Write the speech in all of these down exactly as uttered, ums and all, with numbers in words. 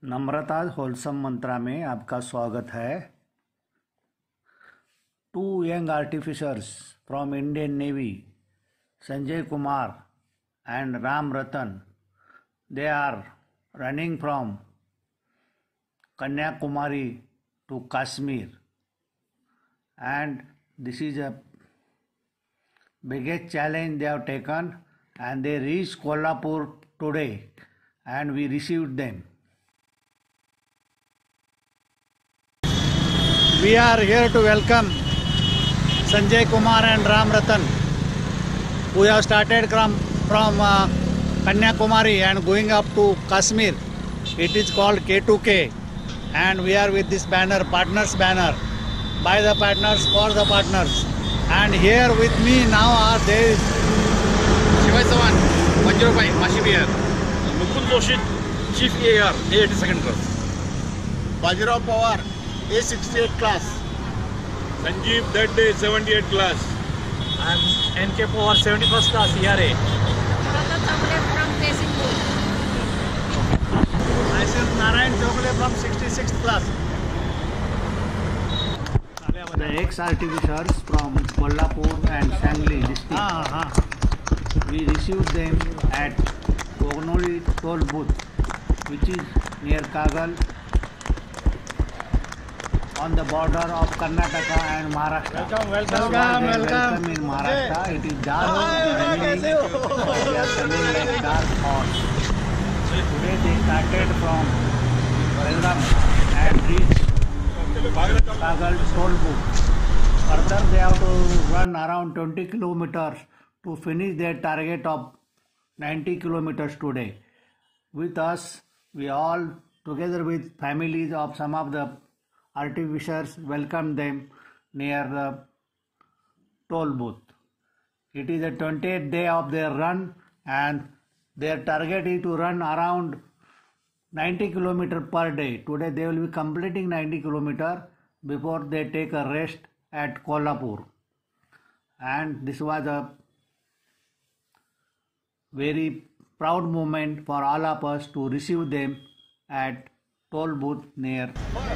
नम्रता wholesome मंत्रा में आपका स्वागत है। To young artificers from Indian Navy, Sanjay Kumar and Ram Ratan, they are running from Kanyakumari to Kashmir, and this is a biggest challenge they have taken, and they reached Kolhapur today and we received them. We are here to welcome Sanjay Kumar and Ram Ratan, who have started from, from uh, Kanyakumari and going up to Kashmir. It is called K two K, and we are with this banner, partners banner, by the partners, for the partners. And here with me now are there Shivai Sawan, one oh five, Mashibiyar. Mukul Joshi, Chief A R, A eighty-second class. Bajirao Pawar, A sixty-eight class. Sanjeev, that day, seventy-eight class. I am N K Pawar, seventy-first class, E R A. Myself Narayan Chokle from sixty-sixth class. The ex-artificers from Kolhapur and Sangli district. Ah, ah. We received them at Kognoli toll booth, which is near Kagal, on the border of Karnataka and Maharashtra. Welcome, welcome, So welcome, they welcome. welcome in Maharashtra. It is dark, raining, they are coming like dark horse. Today they started from Belgaum and reached Kagal toll booth. Further they have to run around twenty kilometers to finish their target of ninety kilometers today. With us, we all together with families of some of the artificers welcome them near the toll booth. It is the twentieth day of their run, and their target is to run around ninety kilometers per day. Today they will be completing ninety kilometers before they take a rest at Kolhapur. And this was a very proud moment for all of us to receive them at toll booth near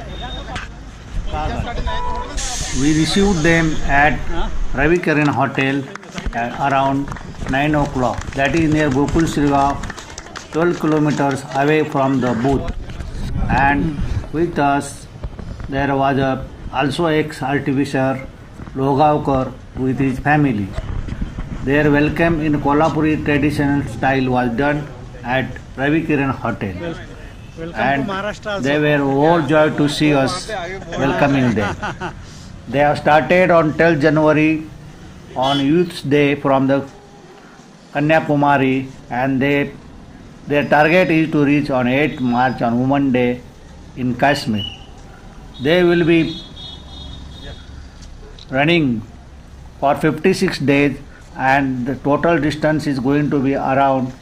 Kagal. We received them at Ravi Kiran Hotel at around nine o'clock. That is near Gokul Srigaon, twelve kilometers away from the booth. And with us there was a also ex-artificer Logavkar with his family. Their welcome in Kolhapuri traditional style was done at Ravi Kiran Hotel. Welcome And to Maharashtra. they were overjoyed to see us welcoming them. They have started on twelfth January on Youth's Day from the Kanyakumari, and they their target is to reach on eighth March on Women's Day in Kashmir. They will be running for fifty-six days, and the total distance is going to be around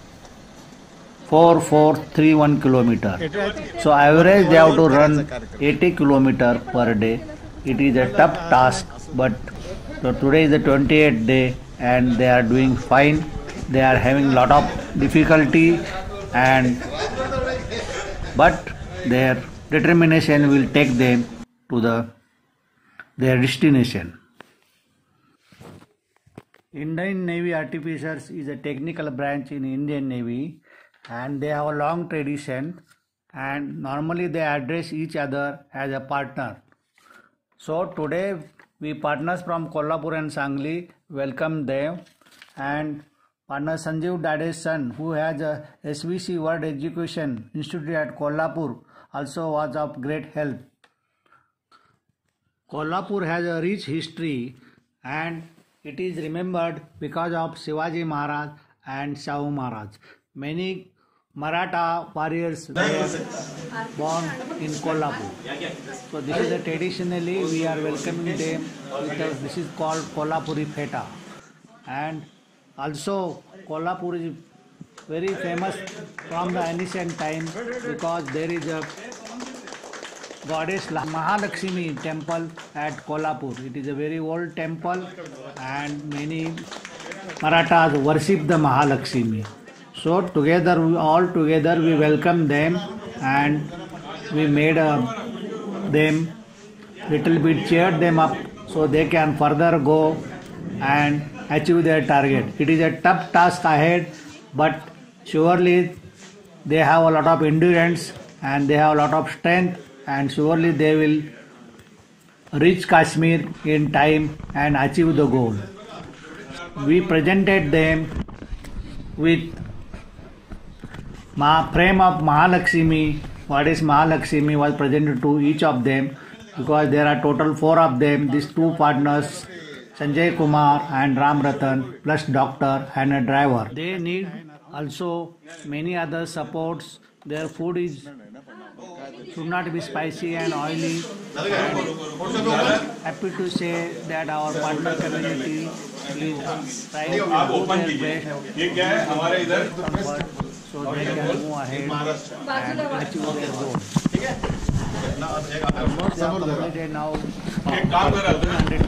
four four three one kilometer. So average they have to run eighty kilometer per day. It is a tough task, but so today is the twentieth day and they are doing fine. They are having lot of difficulty, and but their determination will take them to the their destination. Indian Navy Artificers is a technical branch in Indian Navy, and they have a long tradition, and normally they address each other as a partner. So today we partners from Kolhapur and Sangli welcome them, and partner Sanjeev Dade's son, who has a S V C World Education Institute at Kolhapur, also was of great help. Kolhapur has a rich history, and it is remembered because of Shivaji Maharaj and Shahu Maharaj. Many Maratha warriors were born in Kolhapur. So this is a traditionally we are welcoming them with a, this is called Kolhapuri Pheta. And also Kolhapur is very famous from the ancient time because there is a goddess Mahalakshmi temple at Kolhapur. It is a very old temple, and many Marathas worship the Mahalakshmi. So together, we all together we welcome them and we made uh, them little bit, cheered them up so they can further go and achieve their target. It is a tough task ahead, but surely they have a lot of endurance and they have a lot of strength, and surely they will reach Kashmir in time and achieve the goal. We presented them with Ma frame of Mahalakshmi. What is Mahalakshmi was presented to each of them, because there are total four of them. These two partners, Sanjay Kumar and Ram Ratan, plus doctor and a driver. They need also many other supports. Their food is should not be spicy and oily. And happy to say that our partner community is trying to do their best comfort so they can move ahead and achieve their goal. Almost they have completed now one hundred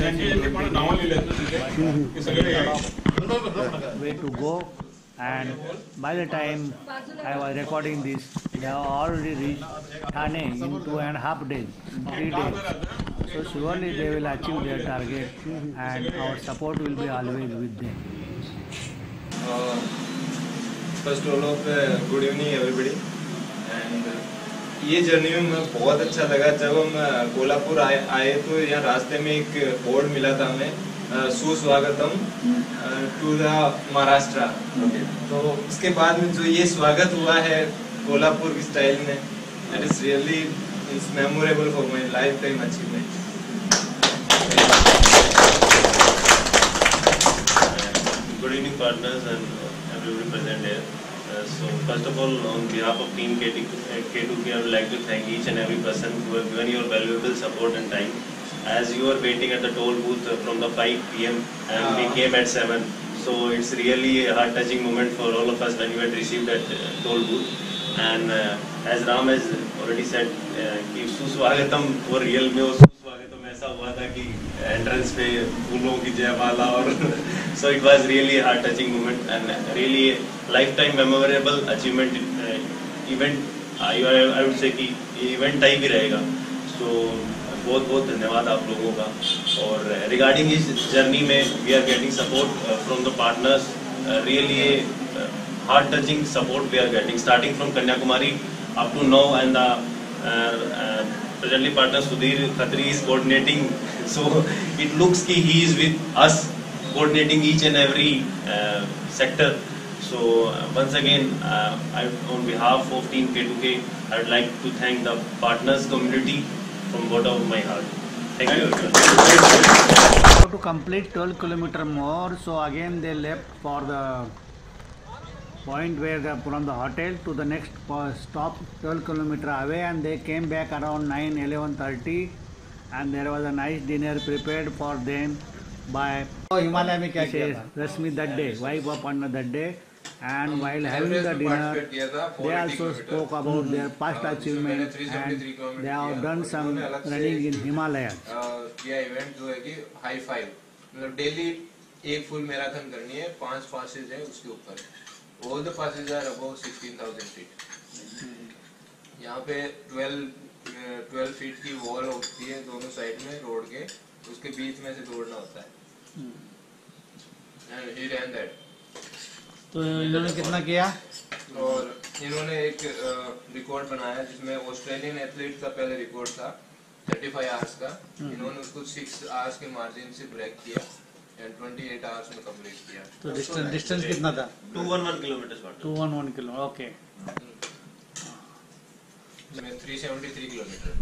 kilometers way to go, and by the time I was recording this, they have already reached Thane in two and a half days, in three days. So surely they will achieve their target, and our support will be always with them. Uh, first of all, uh, good evening everybody. And uh, ये journey में बहुत अच्छा लगा जब हम कोल्हापुर आए आए तो यहाँ रास्ते में एक बोर्ड मिला था हमें, सुस्वागतम टू द महाराष्ट्र। तो उसके बाद में जो ये स्वागत हुआ है कोल्हापुर की स्टाइल में, that is really it's memorable for my lifetime achievement. Good evening partners and uh, everybody present here. Uh, so first of all, on behalf of team K two K, I would like to thank each and every person who have given your valuable support and time. As you are waiting at the toll booth from the five P M and we came at seven, so it's really a heart-touching moment for all of us when you had received that uh, toll booth. And uh, as Ram has already said, कि सुस्वागतम वो real में वो सुस्वागतम ऐसा हुआ था कि एंट्रेंस पे फूलों की जयमाला और so it was really a heart-touching moment and really a lifetime memorable achievement uh, event. I, I would say कि ये event टाइप ही रहेगा. So बहुत बहुत धन्यवाद आप लोगों का. और regarding इस जर्नी में we are getting support uh, from the partners. Uh, really a uh, heart-touching support we are getting, starting from Kanyakumari up to now, and the uh, uh, presently partner Sudhir Khatri is coordinating. So it looks कि he is with us, coordinating each and every uh, sector. So uh, once again, uh, I, on behalf of Team K two K, I would like to thank the partners community from bottom of my heart. Thank you everyone. To complete twelve kilometer more, so again they left for the point where the, from the hotel to the next stop twelve kilometer away, and they came back around nine, eleven thirty, and there was a nice dinner prepared for them by Himalaya में क्या किया था? Rashmi that day, wife of Anna that day. And while having the dinner, they also spoke about their past achievements, and they have done some running in Himalayas. यह event जो है कि high five, मतलब daily एक full marathon करनी है, पांच passes है उसके ऊपर. All the passes are above sixteen thousand feet. यहाँ पे ट्वेल्व ट्वेल्व फीट की वॉल होती है दोनों साइड में रोड के, उसके बीच में से दौड़ना होता है. And he ran that. तो इन्होंने कितना किया? और इन्होंने एक रिकॉर्ड बनाया जिसमें ऑस्ट्रेलियन एथलीट का पहले रिकॉर्ड था पैंतीस आवर्स का. इन्होंने उसको सिक्स आवर्स के मार्जिन से ब्रेक किया एंड अट्ठाईस आवर्स में कंप्लीट किया. तो डिस्टेंस डिस्टेंस कितना था? two eleven kilometers. two eleven kilo, okay. में three seventy-three kilometre.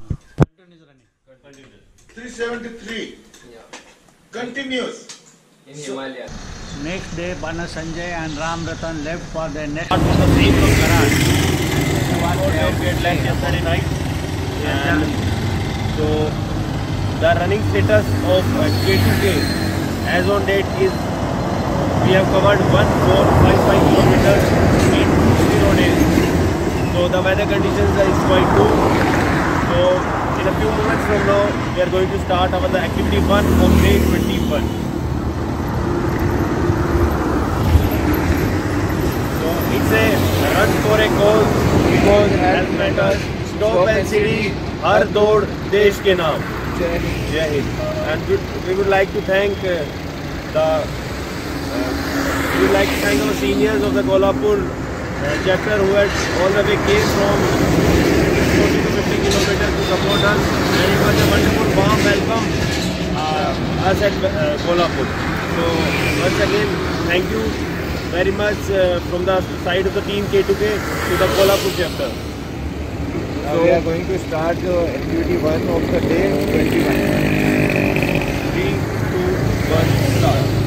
three seventy-three. Yeah. Continuous. In Himalaya. Next day, Bana Sanjay and Ram Ratan left for the next. Start was the same from Karaj. We had left yesterday night, and so the running status of uh, K two K as on date is we have covered one four five five kilometers in zero days. So the weather conditions is quite good. So in a few moments from now, we are going to start our the activity one of day twenty-one. It's a run for a cause. Because health matters. Stop N C D. हर दौड़ देश के नाम. Jai Hind. And we, we would like to thank uh, the uh, we would like to thank our seniors of the Kolhapur uh, chapter who had all the way came from forty to fifty kilometers to support us, and it was a wonderful warm welcome uh, us at uh, Kolhapur. So once again, thank you very much uh, from the side of the team K two K to the Kolhapur chapter. Now we are going to start the activity one of the day twenty-one. three, two, one, start.